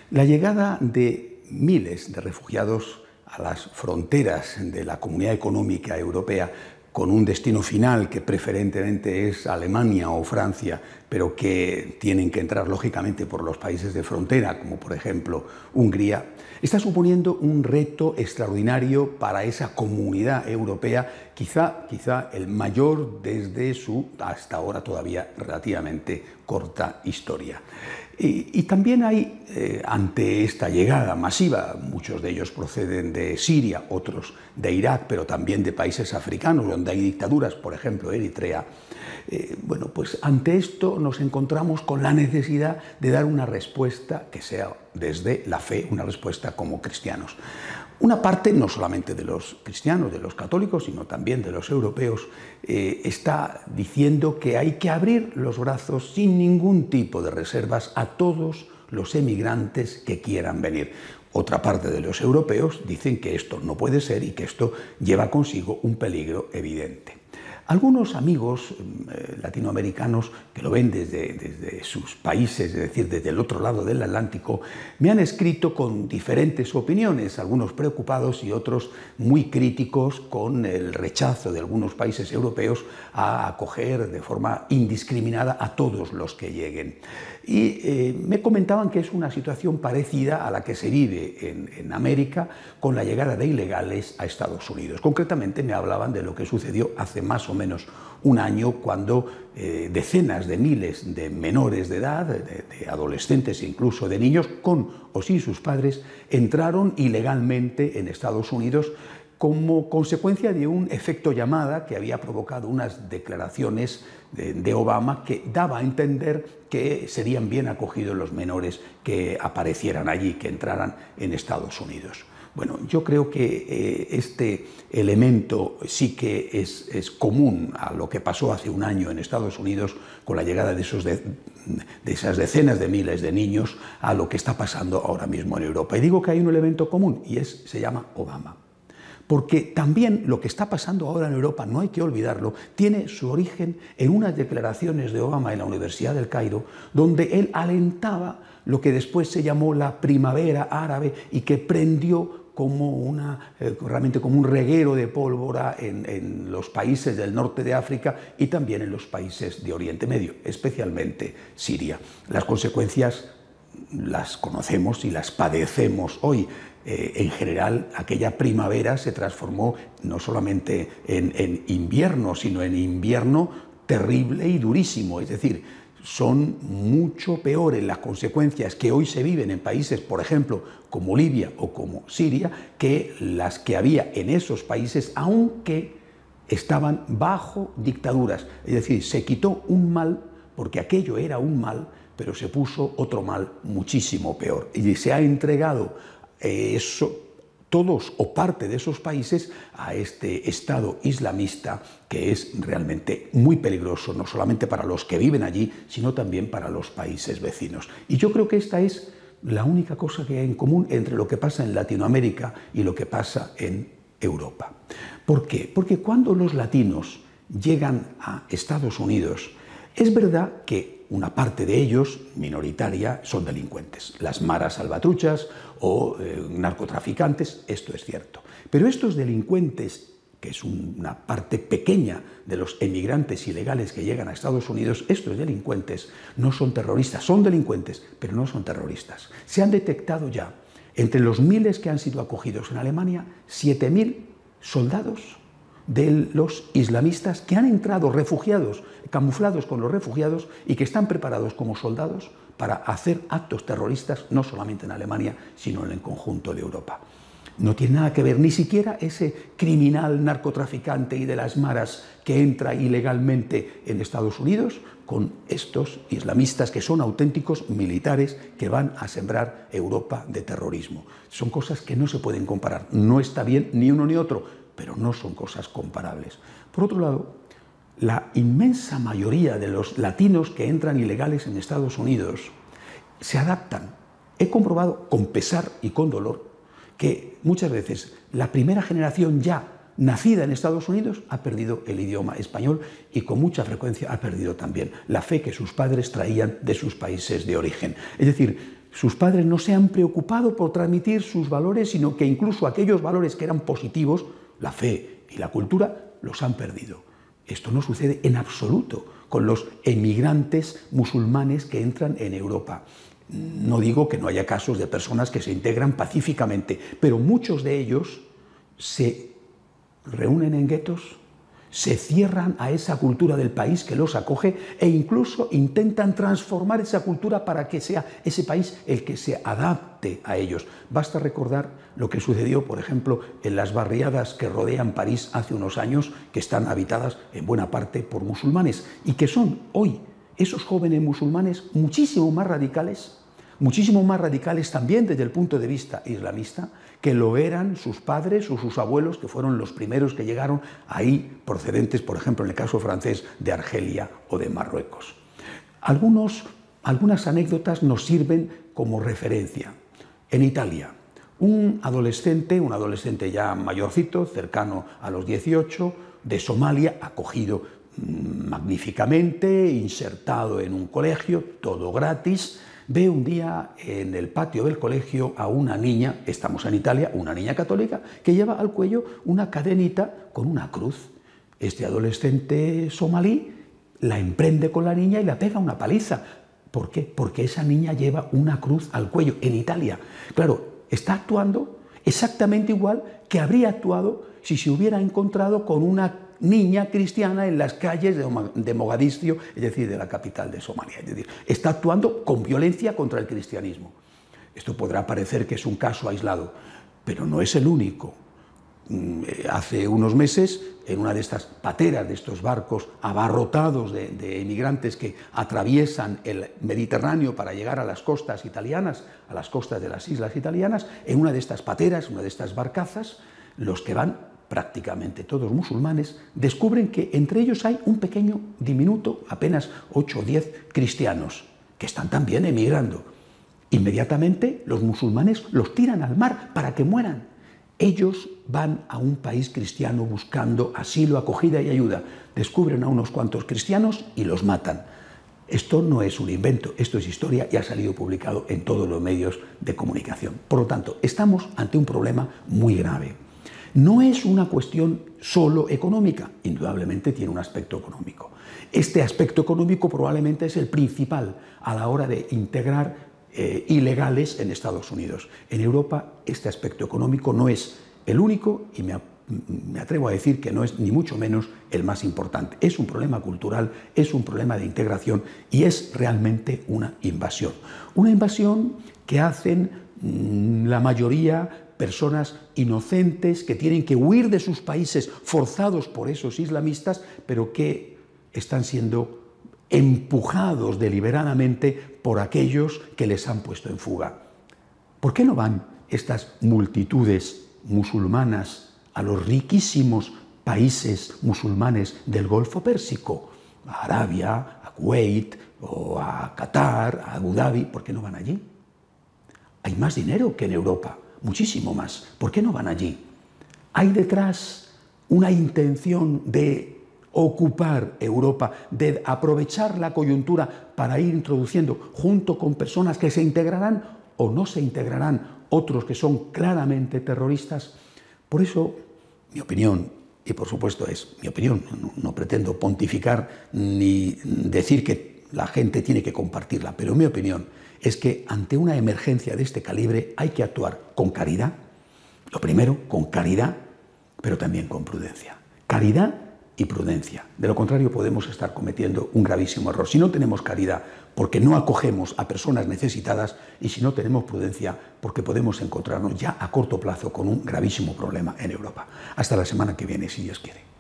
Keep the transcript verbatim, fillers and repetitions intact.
La llegada de miles de refugiados a las fronteras de la Comunidad Económica Europea, con un destino final que preferentemente es Alemania o Francia, pero que tienen que entrar lógicamente por los países de frontera, como por ejemplo Hungría, está suponiendo un reto extraordinario para esa comunidad europea, quizá, quizá el mayor desde su hasta ahora todavía relativamente corta historia. Y, y también hay, eh, ante esta llegada masiva, muchos de ellos proceden de Siria, otros de Irak, pero también de países africanos, donde hay dictaduras, por ejemplo, Eritrea. Eh, bueno, pues ante esto nos encontramos con la necesidad de dar una respuesta que sea desde la fe, una respuesta como cristianos. Una parte, no solamente de los cristianos, de los católicos, sino también de los europeos, eh, está diciendo que hay que abrir los brazos sin ningún tipo de reservas a todos los emigrantes que quieran venir. Otra parte de los europeos dicen que esto no puede ser y que esto lleva consigo un peligro evidente. Algunos amigos eh, latinoamericanos que lo ven desde, desde sus países, es decir, desde el otro lado del Atlántico, me han escrito con diferentes opiniones, algunos preocupados y otros muy críticos con el rechazo de algunos países europeos a acoger de forma indiscriminada a todos los que lleguen. Y eh, me comentaban que es una situación parecida a la que se vive en, en América con la llegada de ilegales a Estados Unidos. Concretamente me hablaban de lo que sucedió hace más o menos un año cuando eh, decenas de miles de menores de edad, de, de adolescentes e incluso de niños, con o sin sus padres, entraron ilegalmente en Estados Unidos como consecuencia de un efecto llamada que había provocado unas declaraciones de, de Obama que daba a entender que serían bien acogidos los menores que aparecieran allí, que entraran en Estados Unidos. Bueno, yo creo que eh, este elemento sí que es, es común a lo que pasó hace un año en Estados Unidos con la llegada de, esos de, de esas decenas de miles de niños a lo que está pasando ahora mismo en Europa. Y digo que hay un elemento común y es, se llama Obama. Porque también lo que está pasando ahora en Europa, no hay que olvidarlo, tiene su origen en unas declaraciones de Obama en la Universidad del Cairo, donde él alentaba lo que después se llamó la primavera árabe y que prendió como una, eh, realmente como un reguero de pólvora en, en los países del norte de África y también en los países de Oriente Medio, especialmente Siria. Las consecuencias las conocemos y las padecemos hoy. Eh, en general, aquella primavera se transformó no solamente en, en invierno, sino en invierno terrible y durísimo. Es decir, son mucho peores las consecuencias que hoy se viven en países, por ejemplo, como Libia o como Siria, que las que había en esos países, aunque estaban bajo dictaduras. Es decir, se quitó un mal, porque aquello era un mal, pero se puso otro mal muchísimo peor. Y se ha entregado eso, todos o parte de esos países a este Estado islamista que es realmente muy peligroso, no solamente para los que viven allí, sino también para los países vecinos. Y yo creo que esta es la única cosa que hay en común entre lo que pasa en Latinoamérica y lo que pasa en Europa. ¿Por qué? Porque cuando los latinos llegan a Estados Unidos, es verdad que una parte de ellos, minoritaria, son delincuentes. Las maras salvatruchas o eh, narcotraficantes, esto es cierto. Pero estos delincuentes, que es una parte pequeña de los emigrantes ilegales que llegan a Estados Unidos, estos delincuentes no son terroristas, son delincuentes, pero no son terroristas. Se han detectado ya, entre los miles que han sido acogidos en Alemania, siete mil soldados de los islamistas que han entrado refugiados, camuflados con los refugiados y que están preparados como soldados para hacer actos terroristas no solamente en Alemania, sino en el conjunto de Europa. No tiene nada que ver ni siquiera ese criminal narcotraficante y de las maras que entra ilegalmente en Estados Unidos con estos islamistas que son auténticos militares que van a sembrar Europa de terrorismo. Son cosas que no se pueden comparar. No está bien ni uno ni otro, pero no son cosas comparables. Por otro lado, la inmensa mayoría de los latinos que entran ilegales en Estados Unidos se adaptan. He comprobado con pesar y con dolor que muchas veces la primera generación ya nacida en Estados Unidos ha perdido el idioma español y con mucha frecuencia ha perdido también la fe que sus padres traían de sus países de origen. Es decir, sus padres no se han preocupado por transmitir sus valores, sino que incluso aquellos valores que eran positivos, la fe y la cultura, los han perdido. Esto no sucede en absoluto con los emigrantes musulmanes que entran en Europa. No digo que no haya casos de personas que se integran pacíficamente, pero muchos de ellos se reúnen en guetos, se cierran a esa cultura del país que los acoge e incluso intentan transformar esa cultura para que sea ese país el que se adapte a ellos. Basta recordar lo que sucedió, por ejemplo, en las barriadas que rodean París hace unos años, que están habitadas en buena parte por musulmanes y que son hoy esos jóvenes musulmanes muchísimo más radicales, muchísimo más radicales también desde el punto de vista islamista, que lo eran sus padres o sus abuelos, que fueron los primeros que llegaron ahí, procedentes, por ejemplo, en el caso francés, de Argelia o de Marruecos. Algunos, algunas anécdotas nos sirven como referencia. En Italia, un adolescente, un adolescente ya mayorcito, cercano a los dieciocho, de Somalia, acogido magníficamente, insertado en un colegio, todo gratis, ve un día en el patio del colegio a una niña, estamos en Italia, una niña católica, que lleva al cuello una cadenita con una cruz. Este adolescente somalí la emprende con la niña y la pega una paliza. ¿Por qué? Porque esa niña lleva una cruz al cuello en Italia. Claro, está actuando exactamente igual que habría actuado si se hubiera encontrado con una niña cristiana en las calles de Mogadiscio, es decir, de la capital de Somalia. Es decir, está actuando con violencia contra el cristianismo. Esto podrá parecer que es un caso aislado, pero no es el único. Hace unos meses, en una de estas pateras, de estos barcos abarrotados de, de emigrantes que atraviesan el Mediterráneo para llegar a las costas italianas, a las costas de las islas italianas, en una de estas pateras, una de estas barcazas, los que van, prácticamente todos musulmanes, descubren que entre ellos hay un pequeño diminuto, apenas ocho o diez cristianos, que están también emigrando. Inmediatamente los musulmanes los tiran al mar para que mueran. Ellos van a un país cristiano buscando asilo, acogida y ayuda. Descubren a unos cuantos cristianos y los matan. Esto no es un invento, esto es historia y ha salido publicado en todos los medios de comunicación. Por lo tanto, estamos ante un problema muy grave. No es una cuestión solo económica, indudablemente tiene un aspecto económico. Este aspecto económico probablemente es el principal a la hora de integrar eh, ilegales en Estados Unidos. En Europa este aspecto económico no es el único y me, me atrevo a decir que no es ni mucho menos el más importante. Es un problema cultural, es un problema de integración y es realmente una invasión. Una invasión que hacen mmm, la mayoría personas inocentes que tienen que huir de sus países forzados por esos islamistas, pero que están siendo empujados deliberadamente por aquellos que les han puesto en fuga. ¿Por qué no van estas multitudes musulmanas a los riquísimos países musulmanes del Golfo Pérsico? A Arabia, a Kuwait, o a Qatar, a Abu Dhabi. ¿Por qué no van allí? Hay más dinero que en Europa. Muchísimo más. ¿Por qué no van allí? Hay detrás una intención de ocupar Europa, de aprovechar la coyuntura para ir introduciendo, junto con personas que se integrarán o no se integrarán, otros que son claramente terroristas. Por eso, mi opinión, y por supuesto es mi opinión, no, no pretendo pontificar ni decir que la gente tiene que compartirla, pero mi opinión es que ante una emergencia de este calibre hay que actuar con caridad, lo primero, con caridad, pero también con prudencia. Caridad y prudencia. De lo contrario podemos estar cometiendo un gravísimo error. Si no tenemos caridad, porque no acogemos a personas necesitadas, y si no tenemos prudencia, porque podemos encontrarnos ya a corto plazo con un gravísimo problema en Europa. Hasta la semana que viene, si Dios quiere.